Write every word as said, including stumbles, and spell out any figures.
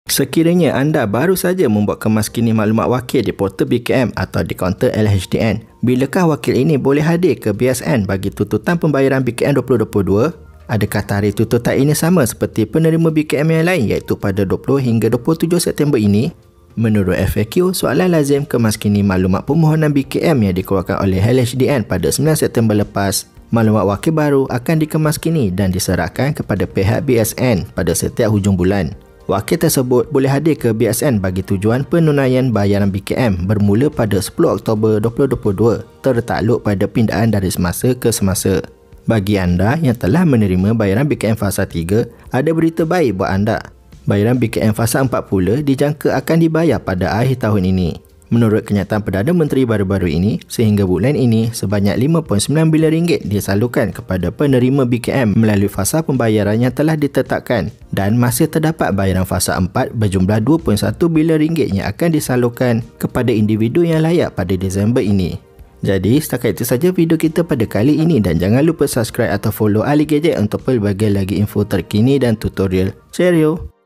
Sekiranya anda baru saja membuat kemaskini maklumat wakil di portal B K M atau di kaunter L H D N, bilakah wakil ini boleh hadir ke B S N bagi tuntutan pembayaran B K M dua ribu dua puluh dua? Adakah tarikh tuntutan ini sama seperti penerima B K M yang lain iaitu pada dua puluh hingga dua puluh tujuh September ini? Menurut F A Q, soalan lazim kemaskini maklumat permohonan B K M yang dikeluarkan oleh L H D N pada sembilan September lepas, maklumat wakil baru akan dikemaskini dan diserahkan kepada pihak B S N pada setiap hujung bulan. Wakil tersebut boleh hadir ke B S N bagi tujuan penunaian bayaran B K M bermula pada sepuluh Oktober dua ribu dua puluh dua tertakluk pada pindaan dari semasa ke semasa. Bagi anda yang telah menerima bayaran B K M fasa tiga, ada berita baik buat anda. Bayaran B K M fasa empat pula dijangka akan dibayar pada akhir tahun ini. Menurut kenyataan Perdana Menteri baru-baru ini, sehingga bulan ini sebanyak lima perpuluhan sembilan bilion ringgit disalurkan kepada penerima B K M melalui fasa pembayaran yang telah ditetapkan dan masih terdapat bayaran fasa empat berjumlah dua perpuluhan satu bilion ringgit yang akan disalurkan kepada individu yang layak pada Disember ini. Jadi, setakat itu saja video kita pada kali ini dan jangan lupa subscribe atau follow Ahli Gadget untuk pelbagai lagi info terkini dan tutorial. Cheerio!